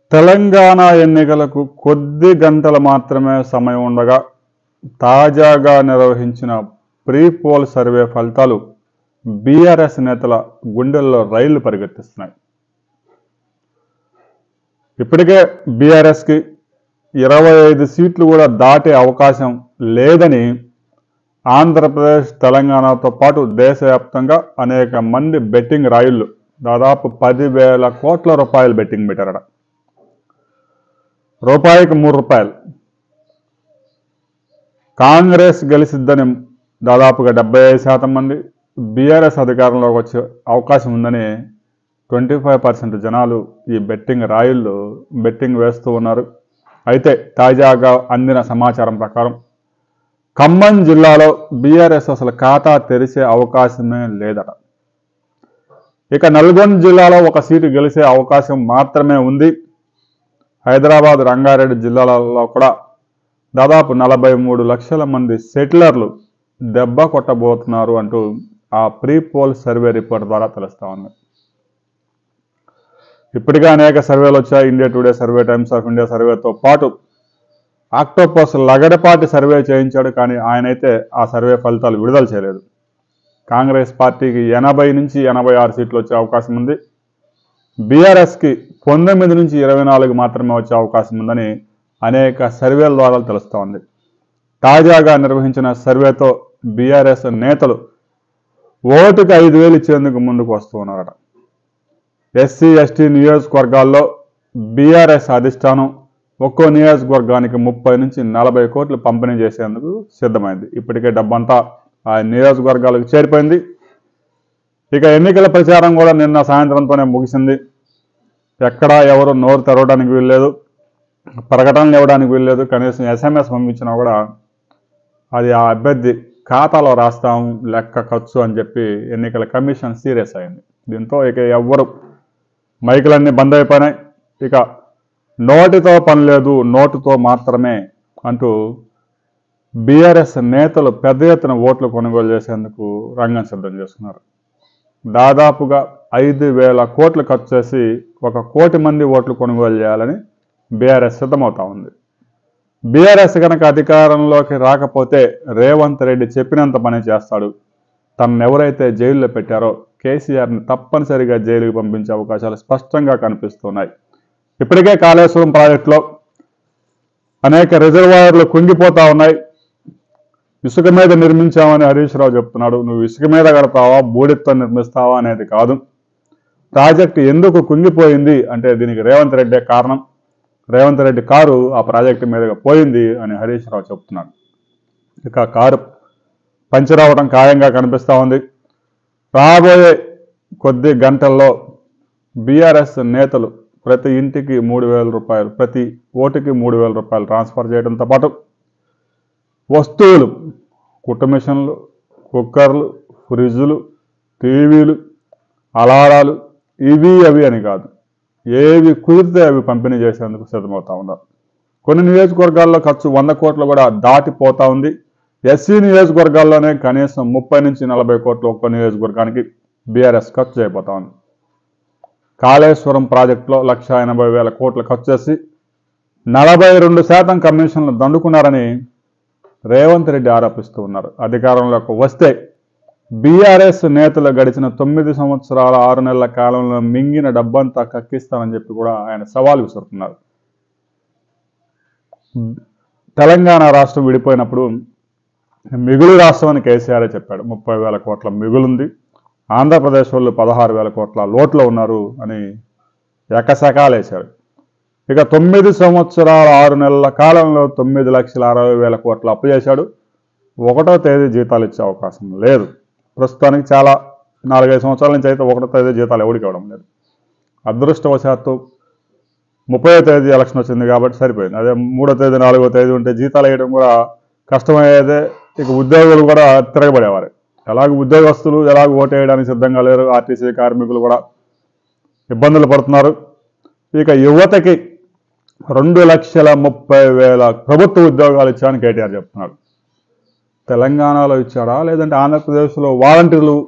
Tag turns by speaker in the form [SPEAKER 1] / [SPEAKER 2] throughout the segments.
[SPEAKER 1] తెలంగాణ ఎన్నికలకు కొద్ది గంటలు మాత్రమే సమయం ఉండగా తాజాగా నిర్వహించిన ప్రీ పోల్ సర్వే ఫలితాలు బీఆర్ఎస్ నేతల గుండెల్లో రైళ్లు పరిగెత్తిస్తున్నాయి. ఇప్పటికే బీఆర్ఎస్కి 25 సీట్లు కూడా దాటే అవకాశం లేదని ఆంధ్రప్రదేశ్, తెలంగాణతో పాటు దేశవ్యాప్తంగా అనేక మంది బెట్టింగ్ రాయుళ్ళు దాదాపు 10,000 కోట్ల రూపాయలు బెట్టింగ్ పెట్టారట. రూపాయికి ₹3. కాంగ్రెస్ గెలిసిద్దని దాదాపుగా 75% మంది, బీఆర్ఎస్ అధికారంలోకి వచ్చే అవకాశం ఉందని 25% జనాలు ఈ బెట్టింగ్ రాయుళ్ళు బెట్టింగ్ వేస్తూ ఉన్నారు. అయితే తాజాగా అందిన సమాచారం ప్రకారం ఖమ్మం జిల్లాలో బీఆర్ఎస్ అసలు ఖాతా తెరిచే అవకాశమే లేదట. ఇక నల్గొండ జిల్లాలో ఒక సీటు గెలిచే అవకాశం మాత్రమే ఉంది. హైదరాబాద్, రంగారెడ్డి జిల్లాలలో కూడా దాదాపు 43 లక్షల మంది సెటిలర్లు దెబ్బ కొట్టబోతున్నారు అంటూ ఆ ప్రీ పోల్ సర్వే రిపోర్ట్ ద్వారా తెలుస్తూ ఉంది. ఇప్పటికే అనేక సర్వేలు వచ్చాయి. India today survey, Times of India సర్వేతో పాటు ఆక్టోపస్ లగడపాటి సర్వే చేయించాడు. కానీ ఆయనైతే ఆ సర్వే ఫలితాలు విడుదల చేయలేదు. కాంగ్రెస్ పార్టీకి 80 నుంచి 86 సీట్లు వచ్చే అవకాశం ఉంది. బీఆర్ఎస్కి 19 నుంచి 24 మాత్రమే వచ్చే అవకాశం ఉందని అనేక సర్వేల ద్వారా తెలుస్తూ ఉంది. తాజాగా నిర్వహించిన సర్వేతో బీఆర్ఎస్ నేతలు ఓటుకు 5,000 ఇచ్చేందుకు ముందుకు వస్తూ ఉన్నారట. ఎస్సీ, ఎస్టీ నియోజకవర్గాల్లో బీఆర్ఎస్ అధిష్టానం ఒక్కో నియోజకవర్గానికి 30 నుంచి 40 కోట్లు పంపిణీ చేసేందుకు సిద్ధమైంది. ఇప్పటికే డబ్బంతా ఆ నియోజకవర్గాలకు చేరిపోయింది. ఇక ఎన్నికల ప్రచారం కూడా నిన్న సాయంత్రంతోనే ముగిసింది. ఎక్కడా ఎవరు నోరు తెరవడానికి వీల్లేదు, ప్రకటనలు ఇవ్వడానికి వీల్లేదు. కనీసం SMS పంపించినా కూడా అది ఆ అభ్యర్థి ఖాతాలో రాస్తాం, లెక్క ఖర్చు అని చెప్పి ఎన్నికల కమిషన్ సీరియస్ అయింది. దీంతో ఇక ఎవ్వరు మైకులన్నీ బంద్ అయిపోయినాయి. ఇక నోటితో పని లేదు, నోటుతో మాత్రమే అంటూ బీఆర్ఎస్ నేతలు పెద్ద ఎత్తున ఓట్లు కొనుగోలు చేసేందుకు రంగం సిద్ధం చేసుకున్నారు. దాదాపుగా 5,000 కోట్లు ఖర్చు చేసి 1 కోటి మంది ఓట్లు కొనుగోలు చేయాలని బీఆర్ఎస్ సిద్ధమవుతా ఉంది. బీఆర్ఎస్ కనుక అధికారంలోకి రాకపోతే రేవంత్ రెడ్డి చెప్పినంత పని చేస్తాడు. తనను ఎవరైతే జైల్లో పెట్టారో కేసీఆర్ని తప్పనిసరిగా జైలుకి పంపించే అవకాశాలు స్పష్టంగా కనిపిస్తున్నాయి. ఇప్పటికే కాళేశ్వరం ప్రాజెక్టులో అనేక రిజర్వాయర్లు కుంగిపోతా ఉన్నాయి. ఇసుక మీద నిర్మించామని హరీష్ రావు చెప్తున్నాడు. నువ్వు ఇసుక మీద కడతావా, బూడితో నిర్మిస్తావా అనేది కాదు. ప్రాజెక్టు ఎందుకు కుంగిపోయింది అంటే దీనికి రేవంత్ రెడ్డే కారణం. రేవంత్ రెడ్డి కారు ఆ ప్రాజెక్టు మీదుగా పోయింది అని హరీష్ రావు చెప్తున్నాడు. ఇక కారు పంచర్ అవడం ఖాయంగా కనిపిస్తూ ఉంది. రాబోయే కొద్ది గంటల్లో బీఆర్ఎస్ నేతలు ప్రతి ఇంటికి ₹3,000, ప్రతి ఓటుకి ₹3,000 ట్రాన్స్ఫర్ చేయడంతో పాటు వస్తువులు, కుట్టు మిషన్లు, కుక్కర్లు, ఫ్రిడ్జులు, టీవీలు, అలారాలు, ఇవి అవి అని కాదు, ఏవి కుదిరితే అవి పంపిణీ చేసేందుకు సిద్ధమవుతా ఉన్నారు. కొన్ని నియోజకవర్గాల్లో ఖర్చు 100 కోట్లు కూడా దాటిపోతా ఉంది. ఎస్సీ నియోజకవర్గాల్లోనే కనీసం 30 నుంచి 40 కోట్లు ఒక్కో నియోజకవర్గానికి బీఆర్ఎస్ ఖర్చు చేయబోతా ఉంది. కాళేశ్వరం ప్రాజెక్టులో 1,80,000 కోట్లు ఖర్చు చేసి 42% కమిషన్లు దండుకున్నారని రేవంత్ రెడ్డి ఆరోపిస్తూ ఉన్నారు. అధికారంలోకి వస్తే బీఆర్ఎస్ నేతలు గడిచిన 9 సంవత్సరాల 6 నెలల కాలంలో మింగిన డబ్బంతా కక్కిస్తానని చెప్పి కూడా ఆయన సవాల్ విసురుతున్నారు. తెలంగాణ రాష్ట్రం విడిపోయినప్పుడు మిగులు రాష్ట్రం అని కేసీఆర్ చెప్పాడు. 30,000 కోట్ల మిగులుంది, ఆంధ్రప్రదేశ్ వాళ్ళు 16,000 కోట్ల లోట్లో ఉన్నారు అని ఎకసకాలేశాడు. ఇక 9 సంవత్సరాల 6 నెలల కాలంలో 9,60,000 కోట్ల అప్పు చేశాడు. 1వ తేదీ జీతాలు ఇచ్చే అవకాశం లేదు. ప్రస్తుతానికి చాలా 4-5 సంవత్సరాల నుంచి అయితే 1వ తేదీ జీతాలు ఎవరికి ఇవ్వడం లేదు. అదృష్టవశాత్తు 30వ తేదీ ఎలక్షన్ వచ్చింది కాబట్టి సరిపోయింది. అదే 3వ తేదీ 4వ తేదీ ఉంటే జీతాలు వేయడం కూడా కష్టమయ్యేదే. ఇక ఉద్యోగులు కూడా తిరగబడేవారు. ఎలాగ ఉద్యోగస్తులు ఎలాగ ఓటు వేయడానికి సిద్ధంగా లేరు. ఆర్టీసీ కార్మికులు కూడా ఇబ్బందులు పడుతున్నారు. ఇక యువతకి 2,30,000 ప్రభుత్వ ఉద్యోగాలు ఇచ్చామని కేటీఆర్ చెప్తున్నాడు. తెలంగాణలో ఇచ్చాడా లేదంటే ఆంధ్రప్రదేశ్లో వాలంటీర్లు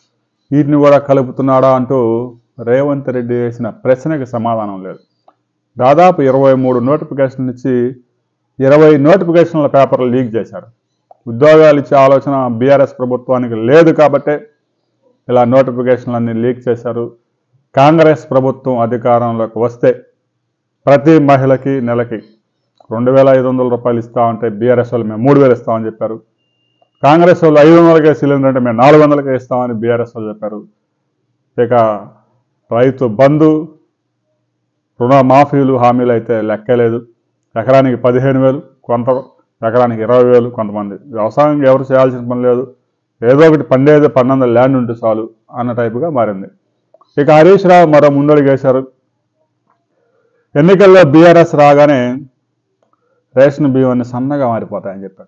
[SPEAKER 1] వీటిని కూడా కలుపుతున్నాడా అంటూ రేవంత్ రెడ్డి వేసిన ప్రశ్నకి సమాధానం లేదు. దాదాపు 23 నోటిఫికేషన్లు ఇచ్చి 20 నోటిఫికేషన్ల పేపర్లు లీక్ చేశారు. ఉద్యోగాలు ఇచ్చే ఆలోచన బీఆర్ఎస్ ప్రభుత్వానికి లేదు కాబట్టే ఇలా నోటిఫికేషన్లన్నీ లీక్ చేశారు. కాంగ్రెస్ ప్రభుత్వం అధికారంలోకి వస్తే ప్రతి మహిళకి నెలకి 2,500 రూపాయలు ఇస్తామంటే బీఆర్ఎస్ వాళ్ళు మేము 3,000 ఇస్తామని చెప్పారు. కాంగ్రెస్ వాళ్ళు 500కే సిలిండర్ అంటే మేము 400కే ఇస్తామని బీఆర్ఎస్ వాళ్ళు చెప్పారు. ఇక రైతు బంధు రుణమాఫీలు హామీలు అయితే లెక్కలేదు. ఎకరానికి 15,000, కొంత ఎకరానికి 20,000 కొంతమంది. వ్యవసాయం ఎవరు చేయాల్సిన పని లేదు, ఏదో ఒకటి పండేది పన్నంద ల్యాండ్ ఉంటే చాలు అన్న టైపుగా మారింది. ఇక హరీష్ రావు మరో ముందడుగేశారు. ఎన్నికల్లో బీఆర్ఎస్ రాగానే రేషన్ బియ్యం అన్ని సన్నగా మారిపోతాయని చెప్పారు.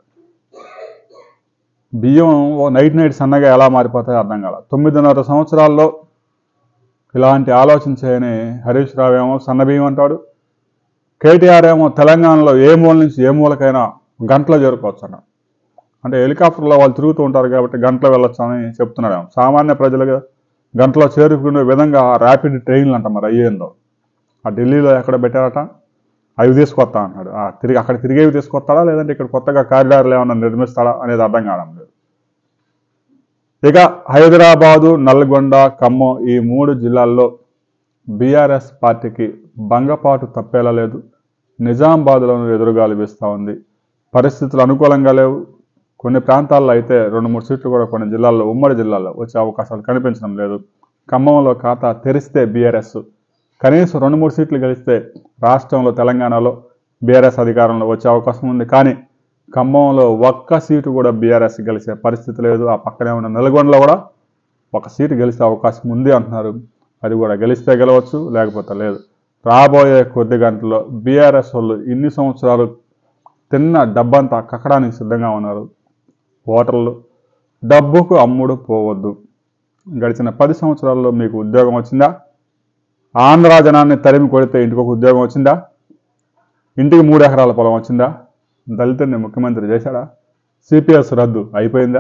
[SPEAKER 1] బియ్యం నైట్ సన్నగా ఎలా మారిపోతాయో అర్థం కాల. 9.5 సంవత్సరాల్లో ఇలాంటి ఆలోచన చేయని హరీష్ రావు ఏమో సన్న బియ్యం అంటాడు. కేటీఆర్ ఏమో తెలంగాణలో ఏ మూల నుంచి ఏ మూలకైనా గంటలో చేరుకోవచ్చు అన్నాడు. అంటే హెలికాప్టర్లో వాళ్ళు తిరుగుతూ ఉంటారు కాబట్టి గంటలో వెళ్ళొచ్చు అని చెప్తున్నాడేమో. సామాన్య ప్రజలుగా గంటలో చేరుకునే విధంగా ర్యాపిడ్ ట్రైన్లు అంట మరి అయ్యేందో. ఆ ఢిల్లీలో ఎక్కడ పెట్టారట, అవి తీసుకొస్తా అన్నాడు. అక్కడ తిరిగేవి తీసుకొస్తాడా లేదంటే ఇక్కడ కొత్తగా కారిడార్లు ఏమన్నా నిర్మిస్తాడా అనేది అర్థం కావడం లేదు. ఇక హైదరాబాదు, నల్గొండ, ఖమ్మం ఈ 3 జిల్లాల్లో బీఆర్ఎస్ పార్టీకి భంగపాటు తప్పేలా లేదు. నిజామాబాద్లోనూ ఎదురుగాలి వీస్తూ ఉంది. పరిస్థితులు అనుకూలంగా లేవు. కొన్ని ప్రాంతాల్లో అయితే 2-3 సీట్లు కూడా కొన్ని జిల్లాల్లో, ఉమ్మడి జిల్లాల్లో వచ్చే అవకాశాలు కనిపించడం లేదు. ఖమ్మంలో ఖాతా తెరిస్తే బీఆర్ఎస్ కనీసం 2-3 సీట్లు గెలిస్తే రాష్ట్రంలో తెలంగాణలో బీఆర్ఎస్ అధికారంలో వచ్చే అవకాశం ఉంది. కానీ ఖమ్మంలో ఒక్క సీటు కూడా బీఆర్ఎస్ గెలిచే పరిస్థితి లేదు. ఆ పక్కనే ఉన్న నల్గొండలో కూడా 1 సీటు గెలిచే అవకాశం ఉంది అంటున్నారు. అది కూడా గెలిస్తే గెలవచ్చు, లేకపోతే లేదు. రాబోయే కొద్ది గంటల్లో బీఆర్ఎస్ వాళ్ళు ఇన్ని సంవత్సరాలు తిన్న డబ్బంతా కక్కడానికి సిద్ధంగా ఉన్నారు. ఓటర్లు డబ్బుకు అమ్ముడు పోవద్దు. గడిచిన 10 సంవత్సరాల్లో మీకు ఉద్యోగం వచ్చిందా? ఆంధ్ర జనాన్ని తరిమి కొడితే ఇంటికి ఒక ఉద్యోగం వచ్చిందా? ఇంటికి 3 ఎకరాల పొలం వచ్చిందా? దళితుడిని ముఖ్యమంత్రి చేశాడా? సిపిఎస్ రద్దు అయిపోయిందా?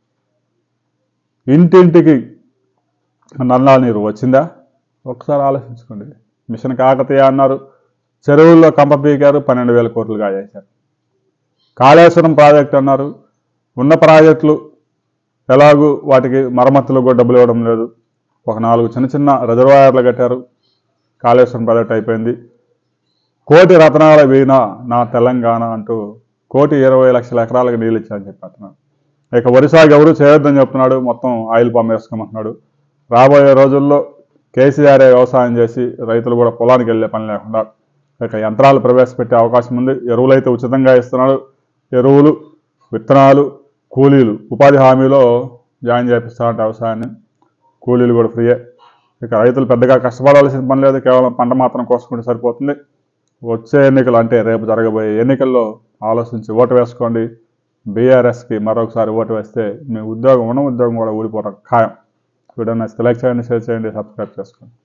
[SPEAKER 1] ఇంటింటికి నల్లా నీరు వచ్చిందా? ఒకసారి ఆలోచించుకోండి. మిషన్ కాకతీయ అన్నారు, చెరువుల్లో కంప పీకారు, 12,000 కోట్లుగా చేశారు. కాళేశ్వరం ప్రాజెక్టు అన్నారు, ఉన్న ప్రాజెక్టులు ఎలాగూ వాటికి మరమ్మతులకు కూడా డబ్బులు ఇవ్వడం లేదు. ఒక 4 చిన్న చిన్న రిజర్వాయర్లు కట్టారు, కాళేశ్వరం ప్రాజెక్ట్ అయిపోయింది. 1 కోటి రతనాల వీణ నా తెలంగాణ అంటూ 1,20,00,000 ఎకరాలకు నీళ్ళు ఇచ్చారని చెప్పేస్తున్నాడు. ఇక వరి సాగు ఎవరు చేయొద్దని చెప్తున్నాడు, మొత్తం ఆయిల్ పామ్ వేసుకోమంటున్నాడు. రాబోయే రోజుల్లో కేసీఆర్ వ్యవసాయం చేసి రైతులు కూడా పొలానికి వెళ్ళే పని లేకుండా ఇక యంత్రాలు ప్రవేశపెట్టే అవకాశం ఉంది. ఎరువులు అయితే ఉచితంగా ఇస్తున్నాడు. ఎరువులు, విత్తనాలు, కూలీలు ఉపాధి హామీలో జాయిన్ చేపిస్తారంటే వ్యవసాయాన్ని, కూలీలు కూడా ఫ్రీయే. ఇక రైతులు పెద్దగా కష్టపడాల్సిన పని లేదు, కేవలం పంట మాత్రం కోసుకుంటే సరిపోతుంది. వచ్చే ఎన్నికలు అంటే రేపు జరగబోయే ఎన్నికల్లో ఆలోచించి ఓటు వేసుకోండి. బీఆర్ఎస్కి మరొకసారి ఓటు వేస్తే మీ ఉద్యోగం కూడా ఊడిపోవడం ఖాయం. వీడియో నచ్చితే లైక్ చేయండి, షేర్ చేయండి, సబ్స్క్రైబ్ చేసుకోండి.